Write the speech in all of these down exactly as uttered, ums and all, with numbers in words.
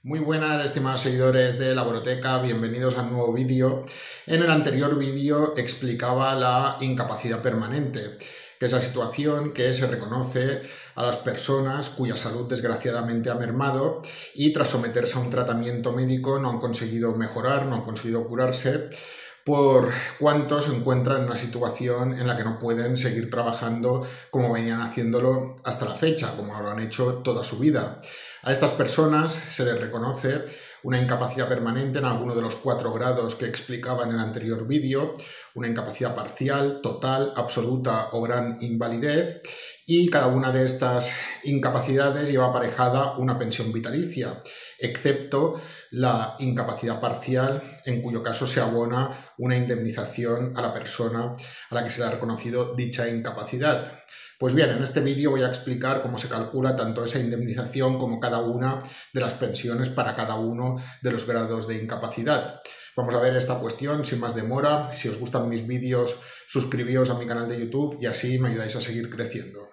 Muy buenas, estimados seguidores de Laboroteca, bienvenidos a un nuevo vídeo. En el anterior vídeo explicaba la incapacidad permanente, que es la situación que se reconoce a las personas cuya salud desgraciadamente ha mermado y tras someterse a un tratamiento médico no han conseguido mejorar, no han conseguido curarse, por cuanto se encuentran en una situación en la que no pueden seguir trabajando como venían haciéndolo hasta la fecha, como lo han hecho toda su vida. A estas personas se les reconoce una incapacidad permanente en alguno de los cuatro grados que explicaba en el anterior vídeo, una incapacidad parcial, total, absoluta o gran invalidez, y cada una de estas incapacidades lleva aparejada una pensión vitalicia, excepto la incapacidad parcial, en cuyo caso se abona una indemnización a la persona a la que se le ha reconocido dicha incapacidad. Pues bien, en este vídeo voy a explicar cómo se calcula tanto esa indemnización como cada una de las pensiones para cada uno de los grados de incapacidad. Vamos a ver esta cuestión sin más demora. Si os gustan mis vídeos, suscribíos a mi canal de YouTube y así me ayudáis a seguir creciendo.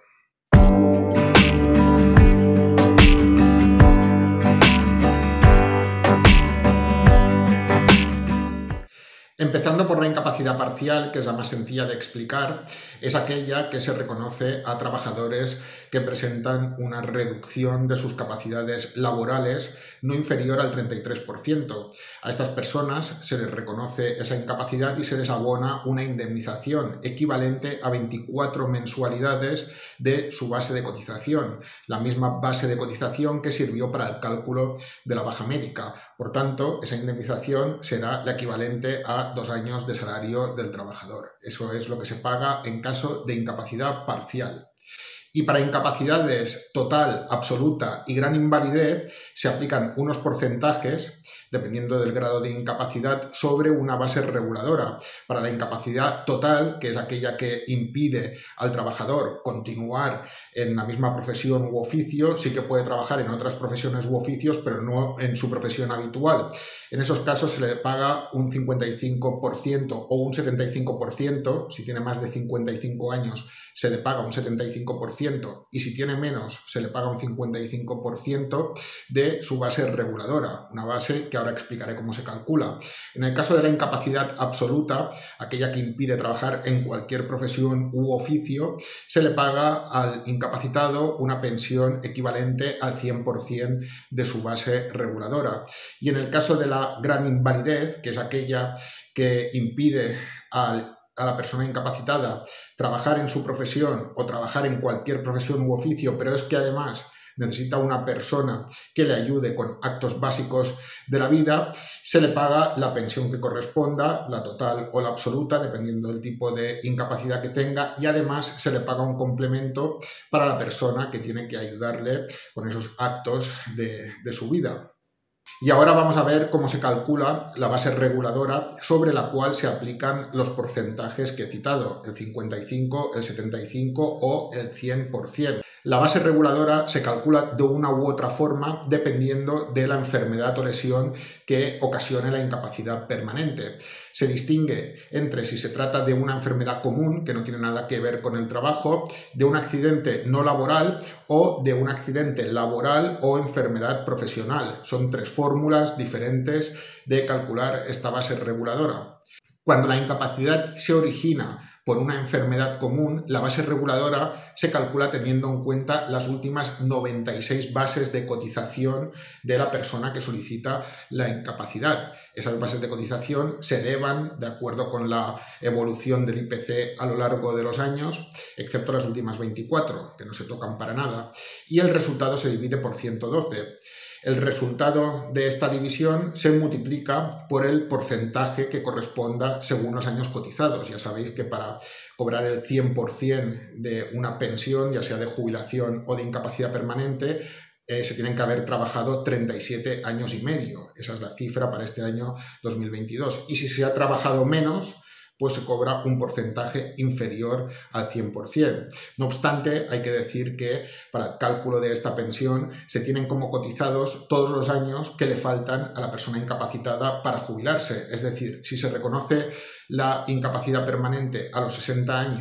Empezando por la incapacidad parcial, que es la más sencilla de explicar, es aquella que se reconoce a trabajadores que presentan una reducción de sus capacidades laborales no inferior al treinta y tres por ciento. A estas personas se les reconoce esa incapacidad y se les abona una indemnización equivalente a veinticuatro mensualidades de su base de cotización, la misma base de cotización que sirvió para el cálculo de la baja médica. Por tanto, esa indemnización será la equivalente a dos años de salario del trabajador. Eso es lo que se paga en caso de incapacidad parcial. Y para incapacidades total, absoluta y gran invalidez se aplican unos porcentajes, dependiendo del grado de incapacidad, sobre una base reguladora. Para la incapacidad total, que es aquella que impide al trabajador continuar en la misma profesión u oficio, sí que puede trabajar en otras profesiones u oficios, pero no en su profesión habitual. En esos casos se le paga un cincuenta y cinco por ciento o un setenta y cinco por ciento, si tiene más de cincuenta y cinco años se le paga un setenta y cinco por ciento y si tiene menos se le paga un cincuenta y cinco por ciento de su base reguladora, una base que ahora explicaré cómo se calcula. En el caso de la incapacidad absoluta, aquella que impide trabajar en cualquier profesión u oficio, se le paga al incapacitado una pensión equivalente al cien por ciento de su base reguladora. Y en el caso de la gran invalidez, que es aquella que impide al a la persona incapacitada trabajar en su profesión o trabajar en cualquier profesión u oficio, pero es que además necesita una persona que le ayude con actos básicos de la vida, se le paga la pensión que corresponda, la total o la absoluta, dependiendo del tipo de incapacidad que tenga, y además se le paga un complemento para la persona que tiene que ayudarle con esos actos de, de su vida. Y ahora vamos a ver cómo se calcula la base reguladora sobre la cual se aplican los porcentajes que he citado, el cincuenta y cinco, el setenta y cinco o el cien por ciento. La base reguladora se calcula de una u otra forma dependiendo de la enfermedad o lesión que ocasione la incapacidad permanente. Se distingue entre si se trata de una enfermedad común que no tiene nada que ver con el trabajo, de un accidente no laboral o de un accidente laboral o enfermedad profesional. Son tres fórmulas diferentes de calcular esta base reguladora. Cuando la incapacidad se origina por una enfermedad común, la base reguladora se calcula teniendo en cuenta las últimas noventa y seis bases de cotización de la persona que solicita la incapacidad. Esas bases de cotización se elevan de acuerdo con la evolución del I P C a lo largo de los años, excepto las últimas veinticuatro, que no se tocan para nada, y el resultado se divide por ciento doce. El resultado de esta división se multiplica por el porcentaje que corresponda según los años cotizados. Ya sabéis que para cobrar el cien por ciento de una pensión, ya sea de jubilación o de incapacidad permanente, eh, se tienen que haber trabajado treinta y siete años y medio. Esa es la cifra para este año dos mil veintidós. Y si se ha trabajado menos, pues se cobra un porcentaje inferior al cien por ciento. No obstante, hay que decir que para el cálculo de esta pensión se tienen como cotizados todos los años que le faltan a la persona incapacitada para jubilarse. Es decir, si se reconoce la incapacidad permanente a los sesenta años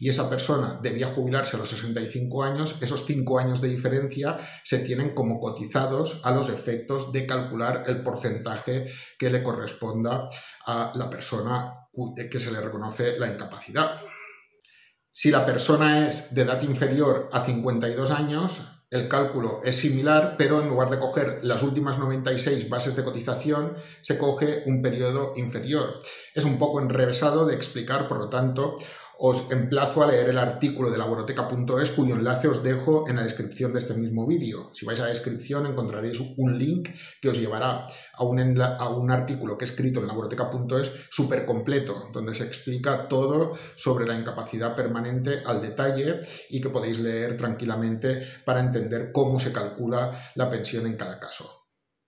y esa persona debía jubilarse a los sesenta y cinco años, esos cinco años de diferencia se tienen como cotizados a los efectos de calcular el porcentaje que le corresponda a la persona que se le reconoce la incapacidad. Si la persona es de edad inferior a cincuenta y dos años, el cálculo es similar, pero en lugar de coger las últimas noventa y seis bases de cotización, se coge un periodo inferior. Es un poco enrevesado de explicar, por lo tanto, os emplazo a leer el artículo de laborateca punto es, cuyo enlace os dejo en la descripción de este mismo vídeo. Si vais a la descripción encontraréis un link que os llevará a un, a un artículo que he escrito en laborateca punto es súper completo, donde se explica todo sobre la incapacidad permanente al detalle y que podéis leer tranquilamente para entender cómo se calcula la pensión en cada caso.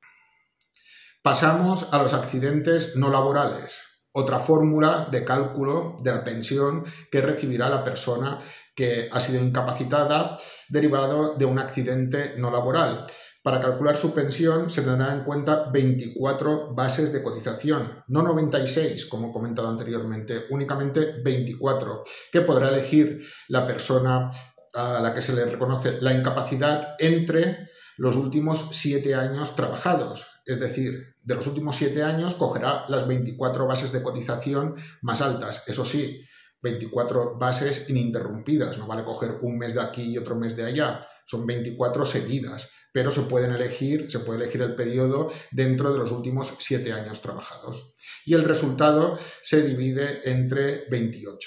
Pasamos a los accidentes no laborales. Otra fórmula de cálculo de la pensión que recibirá la persona que ha sido incapacitada derivado de un accidente no laboral. Para calcular su pensión se tendrán en cuenta veinticuatro bases de cotización, no noventa y seis, como he comentado anteriormente, únicamente veinticuatro, que podrá elegir la persona a la que se le reconoce la incapacidad entre los últimos siete años trabajados. Es decir, de los últimos siete años cogerá las veinticuatro bases de cotización más altas. Eso sí, veinticuatro bases ininterrumpidas. No vale coger un mes de aquí y otro mes de allá. Son veinticuatro seguidas, pero se pueden elegir, se puede elegir el periodo dentro de los últimos siete años trabajados. Y el resultado se divide entre veintiocho.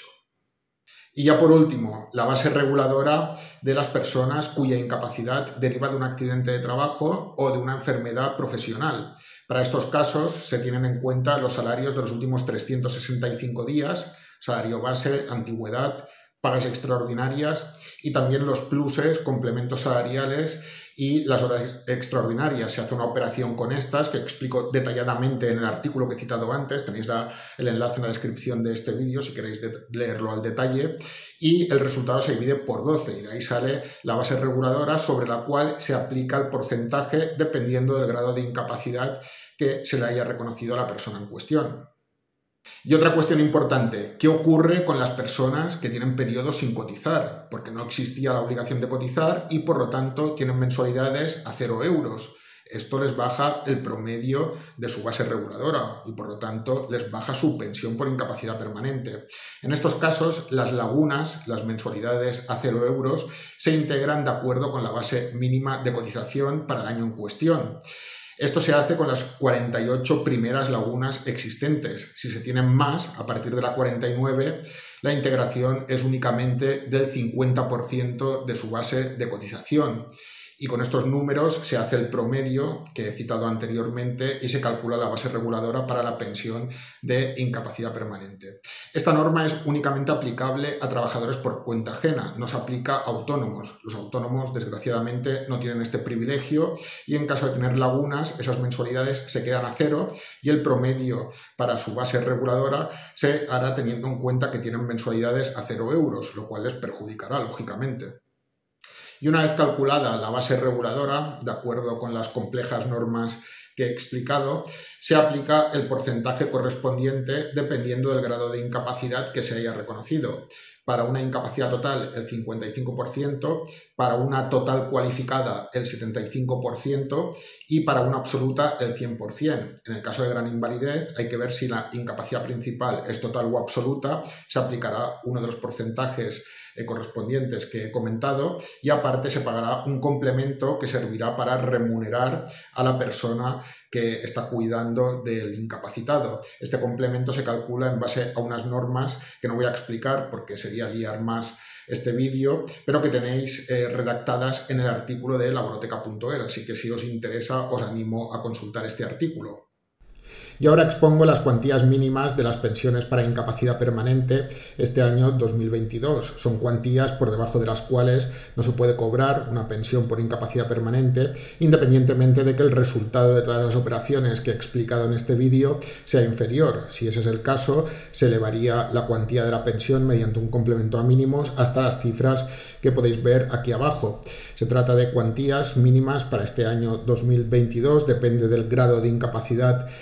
Y ya por último, la base reguladora de las personas cuya incapacidad deriva de un accidente de trabajo o de una enfermedad profesional. Para estos casos se tienen en cuenta los salarios de los últimos trescientos sesenta y cinco días, salario base, antigüedad, pagas extraordinarias y también los pluses, complementos salariales y las horas extraordinarias. Se hace una operación con estas que explico detalladamente en el artículo que he citado antes. Tenéis la, el enlace en la descripción de este vídeo si queréis de, leerlo al detalle. Y el resultado se divide por doce y de ahí sale la base reguladora sobre la cual se aplica el porcentaje dependiendo del grado de incapacidad que se le haya reconocido a la persona en cuestión. Y otra cuestión importante, ¿qué ocurre con las personas que tienen periodos sin cotizar? Porque no existía la obligación de cotizar y por lo tanto tienen mensualidades a cero euros. Esto les baja el promedio de su base reguladora y por lo tanto les baja su pensión por incapacidad permanente. En estos casos, las lagunas, las mensualidades a cero euros, se integran de acuerdo con la base mínima de cotización para el año en cuestión. Esto se hace con las cuarenta y ocho primeras lagunas existentes. Si se tienen más, a partir de la cuarenta y nueve, la integración es únicamente del cincuenta por ciento de su base de cotización. Y con estos números se hace el promedio que he citado anteriormente y se calcula la base reguladora para la pensión de incapacidad permanente. Esta norma es únicamente aplicable a trabajadores por cuenta ajena, no se aplica a autónomos. Los autónomos, desgraciadamente, no tienen este privilegio y en caso de tener lagunas, esas mensualidades se quedan a cero y el promedio para su base reguladora se hará teniendo en cuenta que tienen mensualidades a cero euros, lo cual les perjudicará, lógicamente. Y una vez calculada la base reguladora, de acuerdo con las complejas normas que he explicado, se aplica el porcentaje correspondiente dependiendo del grado de incapacidad que se haya reconocido. Para una incapacidad total el cincuenta y cinco por ciento, para una total cualificada el setenta y cinco por ciento y para una absoluta el cien por ciento. En el caso de gran invalidez hay que ver si la incapacidad principal es total o absoluta, se aplicará uno de los porcentajes correspondientes que he comentado y aparte se pagará un complemento que servirá para remunerar a la persona que está cuidando del incapacitado. Este complemento se calcula en base a unas normas que no voy a explicar porque sería liar más este vídeo, pero que tenéis eh, redactadas en el artículo de laborateca punto es, así que si os interesa os animo a consultar este artículo. Y ahora expongo las cuantías mínimas de las pensiones para incapacidad permanente este año dos mil veintidós. Son cuantías por debajo de las cuales no se puede cobrar una pensión por incapacidad permanente, independientemente de que el resultado de todas las operaciones que he explicado en este vídeo sea inferior. Si ese es el caso, se elevaría la cuantía de la pensión mediante un complemento a mínimos hasta las cifras que podéis ver aquí abajo. Se trata de cuantías mínimas para este año dos mil veintidós, depende del grado de incapacidad que se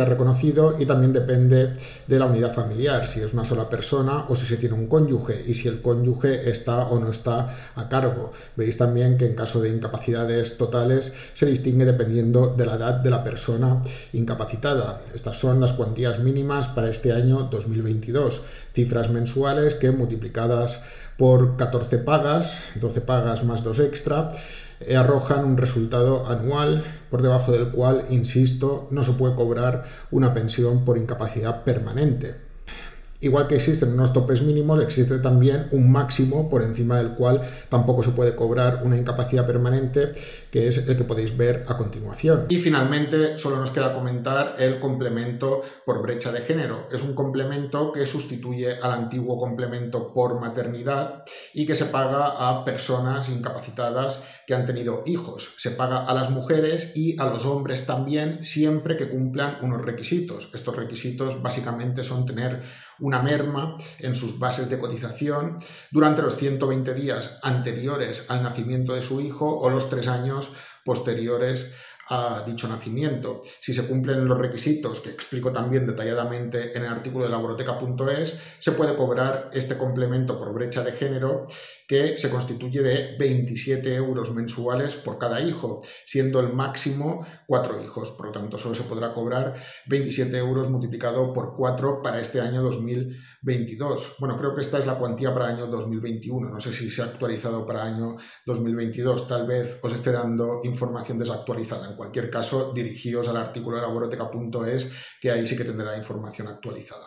sea reconocido, y también depende de la unidad familiar, si es una sola persona o si se tiene un cónyuge y si el cónyuge está o no está a cargo. Veis también que en caso de incapacidades totales se distingue dependiendo de la edad de la persona incapacitada. Estas son las cuantías mínimas para este año dos mil veintidós, cifras mensuales que multiplicadas por catorce pagas, doce pagas más dos extra, eh, arrojan un resultado anual por debajo del cual, insisto, no se puede cobrar una pensión por incapacidad permanente. Igual que existen unos topes mínimos, existe también un máximo por encima del cual tampoco se puede cobrar una incapacidad permanente, que es el que podéis ver a continuación. Y finalmente, solo nos queda comentar el complemento por brecha de género. Es un complemento que sustituye al antiguo complemento por maternidad y que se paga a personas incapacitadas que han tenido hijos. Se paga a las mujeres y a los hombres también, siempre que cumplan unos requisitos. Estos requisitos básicamente son tener una merma en sus bases de cotización durante los ciento veinte días anteriores al nacimiento de su hijo o los tres años posteriores a dicho nacimiento. Si se cumplen los requisitos, que explico también detalladamente en el artículo de laboreteca punto es, se puede cobrar este complemento por brecha de género, que se constituye de veintisiete euros mensuales por cada hijo, siendo el máximo cuatro hijos. Por lo tanto, solo se podrá cobrar veintisiete euros multiplicado por cuatro para este año dos mil veintidós. Bueno, creo que esta es la cuantía para el año dos mil veintiuno. No sé si se ha actualizado para el año dos mil veintidós. Tal vez os esté dando información desactualizada. En cualquier caso, dirigíos al artículo de laboreteca punto es, que ahí sí que tendrá información actualizada.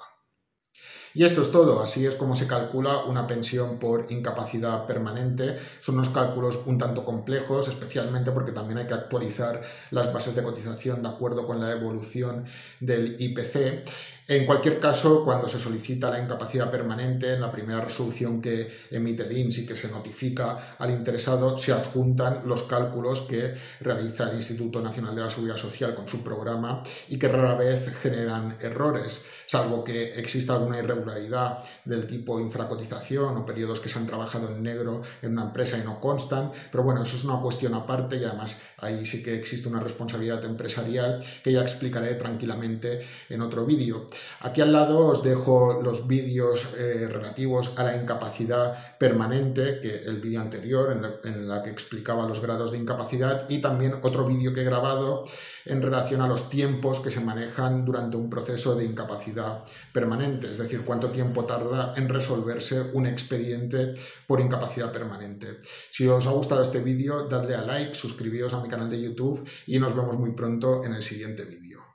Y esto es todo. Así es como se calcula una pensión por incapacidad permanente. Son unos cálculos un tanto complejos, especialmente porque también hay que actualizar las bases de cotización de acuerdo con la evolución del I P C. En cualquier caso, cuando se solicita la incapacidad permanente, en la primera resolución que emite el I N S S y que se notifica al interesado, se adjuntan los cálculos que realiza el Instituto Nacional de la Seguridad Social con su programa y que rara vez generan errores, salvo que exista alguna irregularidad del tipo infracotización o periodos que se han trabajado en negro en una empresa y no constan. Pero bueno, eso es una cuestión aparte y además ahí sí que existe una responsabilidad empresarial que ya explicaré tranquilamente en otro vídeo. Aquí al lado os dejo los vídeos eh, relativos a la incapacidad permanente, que el vídeo anterior en la, en la que explicaba los grados de incapacidad, y también otro vídeo que he grabado en relación a los tiempos que se manejan durante un proceso de incapacidad permanente, es decir, cuánto tiempo tarda en resolverse un expediente por incapacidad permanente. Si os ha gustado este vídeo, dadle a like, suscribíos a mi canal de YouTube y nos vemos muy pronto en el siguiente vídeo.